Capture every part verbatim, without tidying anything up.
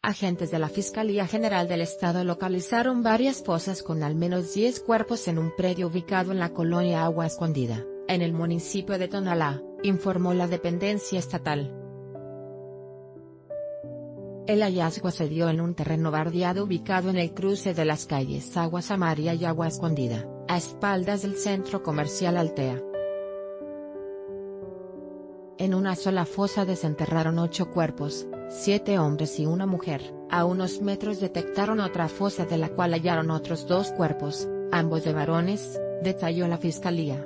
Agentes de la Fiscalía General del Estado localizaron varias fosas con al menos diez cuerpos en un predio ubicado en la colonia Agua Escondida, en el municipio de Tonalá, informó la dependencia estatal. El hallazgo se dio en un terreno bardeado ubicado en el cruce de las calles Agua Samaria y Agua Escondida, a espaldas del centro comercial Altea. En una sola fosa desenterraron ocho cuerpos, siete hombres y una mujer. A unos metros detectaron otra fosa de la cual hallaron otros dos cuerpos, ambos de varones, detalló la fiscalía.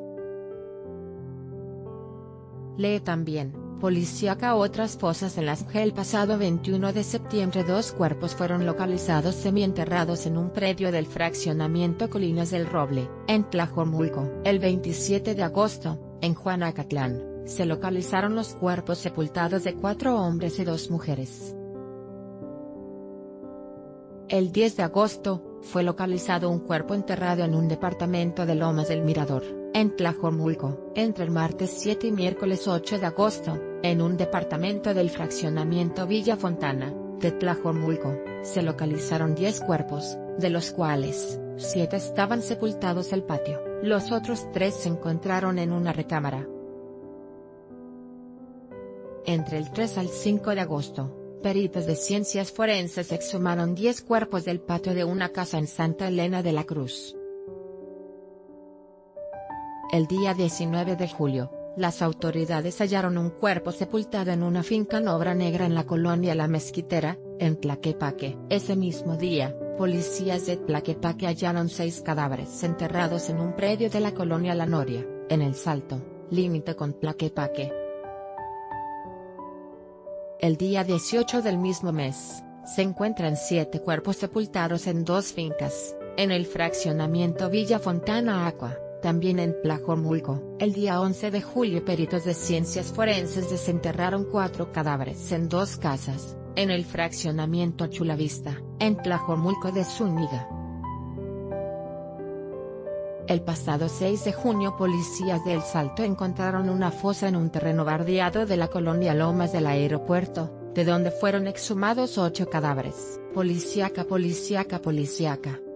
Lee también, policíaca otras fosas en las que el pasado veintiuno de septiembre dos cuerpos fueron localizados semienterrados en un predio del fraccionamiento Colinas del Roble, en Tlajomulco. El veintisiete de agosto, en Juanacatlán, se localizaron los cuerpos sepultados de cuatro hombres y dos mujeres. El diez de agosto, fue localizado un cuerpo enterrado en un departamento de Lomas del Mirador, en Tlajomulco. Entre el martes siete y miércoles ocho de agosto, en un departamento del fraccionamiento Villa Fontana, de Tlajomulco, se localizaron diez cuerpos, de los cuales, siete estaban sepultados en el patio, los otros tres se encontraron en una recámara. Entre el tres al cinco de agosto, peritos de ciencias forenses exhumaron diez cuerpos del patio de una casa en Santa Elena de la Cruz. El día diecinueve de julio, las autoridades hallaron un cuerpo sepultado en una finca en Obra Negra en la colonia La Mezquitera, en Tlaquepaque. Ese mismo día, policías de Tlaquepaque hallaron seis cadáveres enterrados en un predio de la colonia La Noria, en El Salto, límite con Tlaquepaque. El día dieciocho del mismo mes, se encuentran siete cuerpos sepultados en dos fincas, en el fraccionamiento Villa Fontana Aqua, también en Tlajomulco. El día once de julio peritos de ciencias forenses desenterraron cuatro cadáveres en dos casas, en el fraccionamiento Chulavista, en Tlajomulco de Zúñiga. El pasado seis de junio policías de El Salto encontraron una fosa en un terreno bardeado de la colonia Lomas del Aeropuerto, de donde fueron exhumados ocho cadáveres. Policíaca policíaca policíaca.